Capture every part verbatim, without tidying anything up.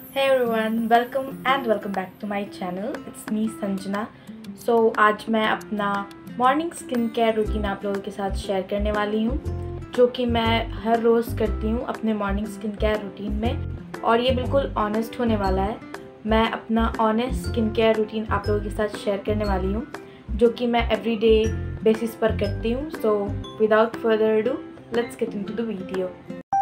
Hey everyone, welcome and welcome back to my channel. It's me Sanjana. So आज मैं अपना morning skin care routine आप लोगों के साथ शेयर करने वाली हूँ, जो कि मैं हर रोज़ करती हूँ अपने मॉर्निंग स्किन केयर रूटीन में, और ये बिल्कुल ऑनेस्ट होने वाला है। मैं अपना ऑनेस्ट स्किन केयर रूटीन आप लोगों के साथ शेयर करने वाली हूँ, जो कि मैं एवरीडे बेसिस पर करती हूँ। So without further do, let's get into the video.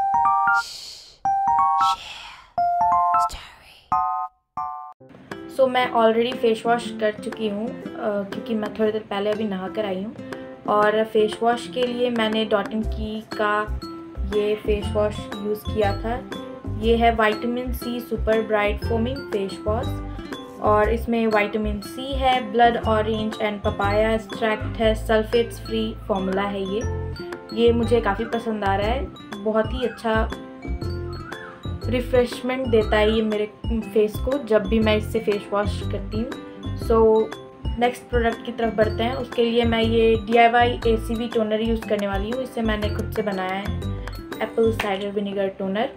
So so, मैं ऑलरेडी फ़ेस वॉश कर चुकी हूँ क्योंकि मैं थोड़ी देर पहले अभी नहा कर आई हूँ। और फेस वॉश के लिए मैंने डॉट एंड की का ये फेस वॉश यूज़ किया था। ये है vitamin C super bright foaming face wash, और इसमें विटामिन सी है, blood orange and papaya extract है, सल्फेट्स फ्री फॉर्मूला है। ये ये मुझे काफ़ी पसंद आ रहा है, बहुत ही अच्छा रिफ़्रेशमेंट देता है ये मेरे फेस को जब भी मैं इससे फेस वॉश करती हूँ। सो नेक्स्ट प्रोडक्ट की तरफ बढ़ते हैं। उसके लिए मैं ये D I Y A C V toner use करने वाली हूँ। इसे मैंने खुद से बनाया है, एप्पल साइडर विनेगर टोनर।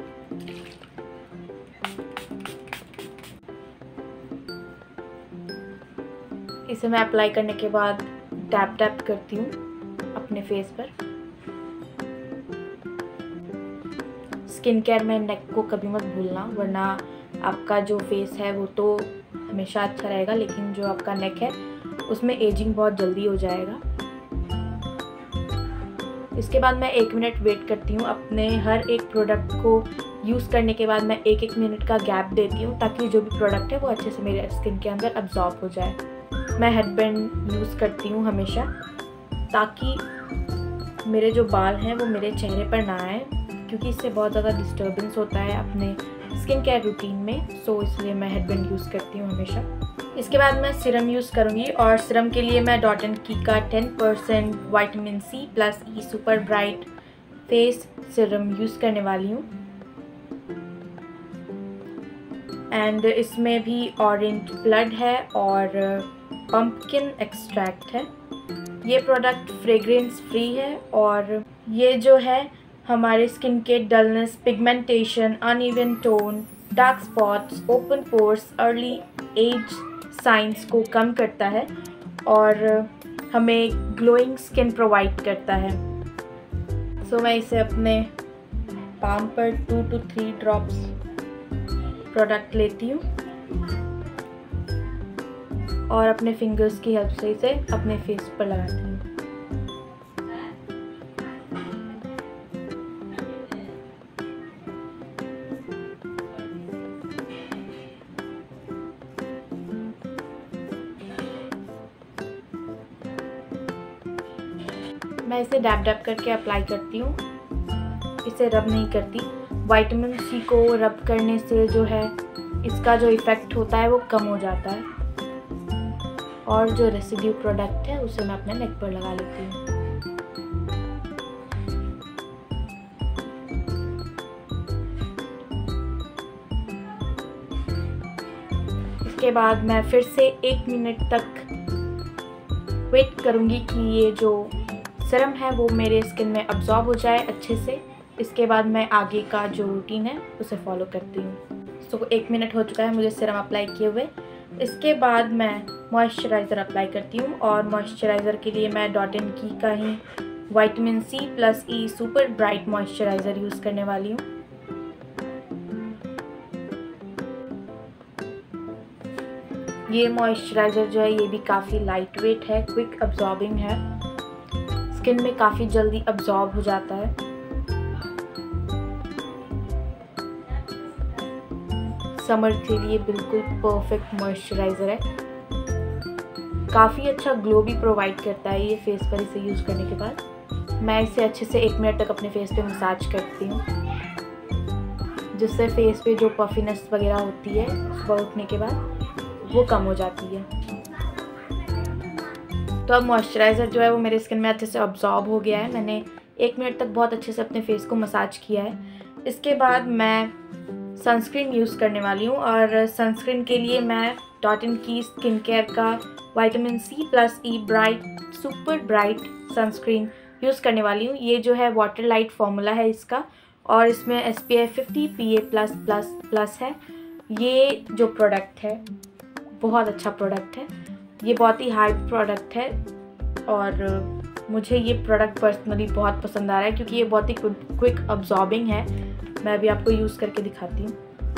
इसे मैं अप्लाई करने के बाद टैप टैप करती हूँ अपने फेस पर। स्किन केयर में नेक को कभी मत भूलना, वरना आपका जो फेस है वो तो हमेशा अच्छा रहेगा, लेकिन जो आपका नेक है उसमें एजिंग बहुत जल्दी हो जाएगा। इसके बाद मैं एक मिनट वेट करती हूँ। अपने हर एक प्रोडक्ट को यूज़ करने के बाद मैं एक एक मिनट का गैप देती हूँ, ताकि जो भी प्रोडक्ट है वो अच्छे से मेरे स्किन के अंदर अब्जॉर्ब हो जाए। मैं हेडबैंड यूज़ करती हूँ हमेशा, ताकि मेरे जो बाल हैं वो मेरे चेहरे पर ना आए, क्योंकि इससे बहुत ज़्यादा डिस्टर्बेंस होता है अपने स्किन केयर रूटीन में। सो इसलिए मैं हेडबैंड यूज़ करती हूँ हमेशा। इसके बाद मैं सीरम यूज़ करूँगी, और सीरम के लिए मैं डॉट एंड की का ten percent vitamin C plus E super bright face serum use करने वाली हूँ। एंड इसमें भी ऑरेंज ब्लड है और पम्पकिन एक्सट्रैक्ट है। ये प्रोडक्ट फ्रेग्रेंस फ्री है, और ये जो है हमारे स्किन के dullness, pigmentation, uneven tone, dark spots, open pores, early age signs को कम करता है और हमें ग्लोइंग स्किन प्रोवाइड करता है। सो so, मैं इसे अपने पाम पर two two three drops product लेती हूँ और अपने फिंगर्स की हेल्प से इसे अपने फेस पर लगाती हूँ। मैं इसे डैब डैब करके अप्लाई करती हूँ, इसे रब नहीं करती। विटामिन सी को रब करने से जो है इसका जो इफ़ेक्ट होता है वो कम हो जाता है, और जो रेसिड्यू प्रोडक्ट है उसे मैं अपने नेक पर लगा लेती हूँ। इसके बाद मैं फिर से एक मिनट तक वेट करूँगी कि ये जो सीरम है वो मेरे स्किन में अब्जॉर्ब हो जाए अच्छे से। इसके बाद मैं आगे का जो रूटीन है उसे फॉलो करती हूँ। सो so, एक मिनट हो चुका है मुझे सीरम अप्लाई किए हुए। इसके बाद मैं मॉइस्चराइज़र अप्लाई करती हूँ, और मॉइस्चराइज़र के लिए मैं डॉट एंड की का ही vitamin C plus E super bright moisturiser use करने वाली हूँ। ये मॉइस्चराइज़र जो है ये भी काफ़ी लाइट वेट है, क्विक अब्जॉर्बिंग है, स्किन में काफ़ी जल्दी अब्जॉर्ब हो जाता है। समर के लिए बिल्कुल परफेक्ट मॉइस्चराइज़र है, काफ़ी अच्छा ग्लो भी प्रोवाइड करता है ये फेस पर इसे यूज़ करने के बाद। मैं इसे अच्छे से एक मिनट तक अपने फेस पे मसाज करती हूँ, जिससे फेस पे जो पफिनेस वगैरह होती है सुबह उठने के बाद वो कम हो जाती है। तो अब मॉइस्चराइज़र जो है वो मेरे स्किन में अच्छे से अब्जॉर्ब हो गया है। मैंने एक मिनट तक बहुत अच्छे से अपने फेस को मसाज किया है। इसके बाद मैं सनस्क्रीन यूज़ करने वाली हूँ, और सनस्क्रीन के लिए मैं Dot and Key skin care का vitamin C plus E bright super bright sunscreen use करने वाली हूँ। ये जो है वाटर लाइट फॉर्मूला है इसका, और इसमें S P F fifty P A plus plus plus है। ये जो प्रोडक्ट है बहुत अच्छा प्रोडक्ट है, ये बहुत ही हाई प्रोडक्ट है और मुझे ये प्रोडक्ट पर्सनली बहुत पसंद आ रहा है क्योंकि ये बहुत ही क्विक अब्जॉर्बिंग है। मैं अभी आपको यूज़ करके दिखाती हूँ।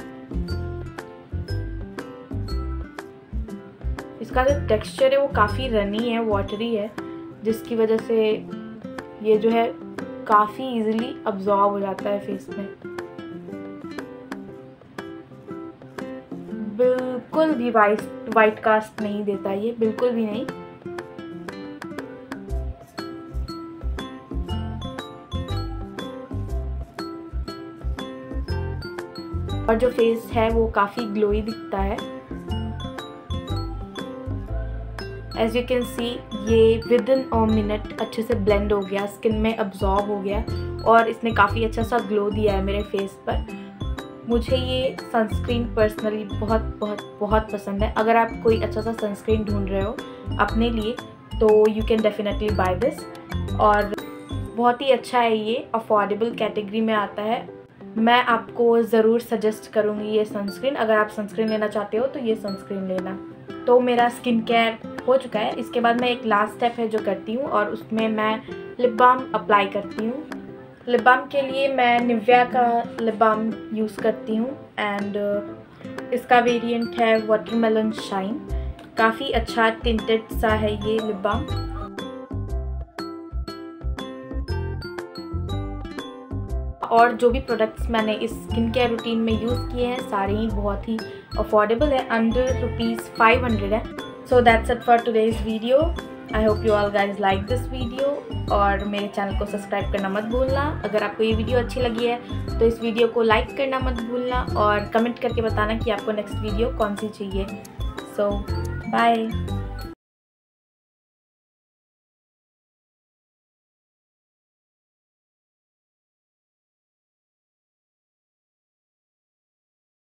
इसका जो टेक्सचर है वो काफ़ी रनी है, वाटरी है, जिसकी वजह से ये जो है काफ़ी इजीली अब्जॉर्ब हो जाता है फेस में। बिल्कुल भी वाइट वाइट कास्ट नहीं देता ये, बिल्कुल भी नहीं। और जो फेस है वो काफ़ी ग्लोई दिखता है। एज यू कैन सी ये विद इन अ मिनट अच्छे से ब्लेंड हो गया, स्किन में अब्जॉर्ब हो गया और इसने काफ़ी अच्छा सा ग्लो दिया है मेरे फेस पर। मुझे ये सनस्क्रीन पर्सनली बहुत बहुत बहुत पसंद है। अगर आप कोई अच्छा सा सनस्क्रीन ढूंढ रहे हो अपने लिए तो you can definitely buy this. और बहुत ही अच्छा है, ये अफोर्डेबल कैटेगरी में आता है। मैं आपको ज़रूर सजेस्ट करूँगी ये सनस्क्रीन। अगर आप सनस्क्रीन लेना चाहते हो तो ये सनस्क्रीन लेना। तो मेरा स्किन केयर हो चुका है। इसके बाद मैं एक लास्ट स्टेप है जो करती हूँ और उसमें मैं लिप बाम अप्लाई करती हूँ। लिप बाम के लिए मैं निविया का लिप बाम यूज़ करती हूँ एंड इसका वेरिएंट है वाटरमेलन शाइन। काफ़ी अच्छा टिंटेड सा है ये लिप बाम। और जो भी प्रोडक्ट्स मैंने इस स्किन केयर रूटीन में यूज़ किए हैं सारे ही बहुत ही अफोर्डेबल है, अंडर रुपीज़ फाइव हंड्रेड है। So that's it for today's video. I hope you all guys like this video और मेरे चैनल को सब्सक्राइब करना मत भूलना। अगर आपको ये वीडियो अच्छी लगी है तो इस वीडियो को लाइक करना मत भूलना और कमेंट करके बताना कि आपको नेक्स्ट वीडियो कौन सी चाहिए। So bye.